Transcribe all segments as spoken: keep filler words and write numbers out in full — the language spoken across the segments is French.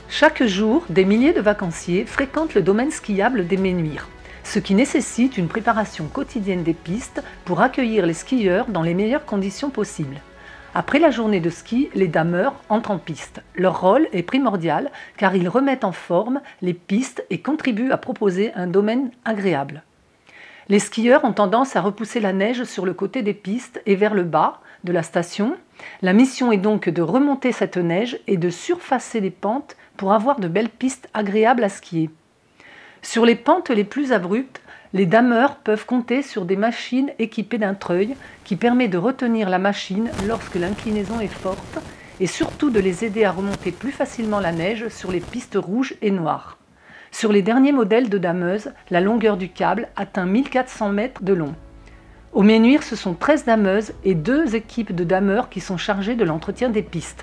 Chaque jour, des milliers de vacanciers fréquentent le domaine skiable des Menhuires, ce qui nécessite une préparation quotidienne des pistes pour accueillir les skieurs dans les meilleures conditions possibles. Après la journée de ski, les dameurs entrent en piste. Leur rôle est primordial car ils remettent en forme les pistes et contribuent à proposer un domaine agréable. Les skieurs ont tendance à repousser la neige sur le côté des pistes et vers le bas de la station. La mission est donc de remonter cette neige et de surfacer les pentes pour avoir de belles pistes agréables à skier. Sur les pentes les plus abruptes, les dameurs peuvent compter sur des machines équipées d'un treuil qui permet de retenir la machine lorsque l'inclinaison est forte et surtout de les aider à remonter plus facilement la neige sur les pistes rouges et noires. Sur les derniers modèles de dameuses, la longueur du câble atteint mille quatre cents mètres de long. Au Menhuires, ce sont treize dameuses et deux équipes de dameurs qui sont chargées de l'entretien des pistes.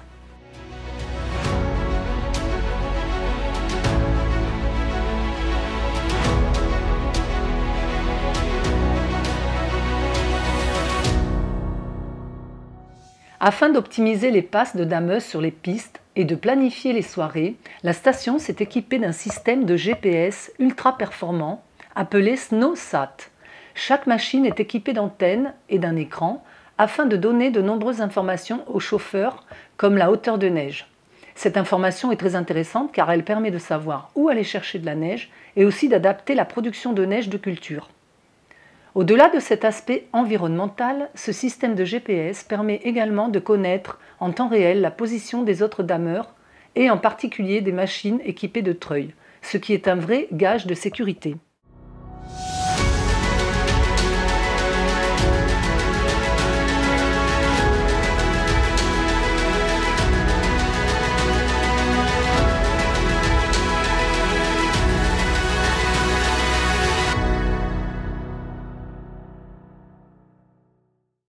Afin d'optimiser les passes de dameuses sur les pistes et de planifier les soirées, la station s'est équipée d'un système de G P S ultra performant appelé SnowSat. Chaque machine est équipée d'antennes et d'un écran afin de donner de nombreuses informations aux chauffeurs comme la hauteur de neige. Cette information est très intéressante car elle permet de savoir où aller chercher de la neige et aussi d'adapter la production de neige de culture. Au-delà de cet aspect environnemental, ce système de G P S permet également de connaître en temps réel la position des autres dameurs et en particulier des machines équipées de treuils, ce qui est un vrai gage de sécurité.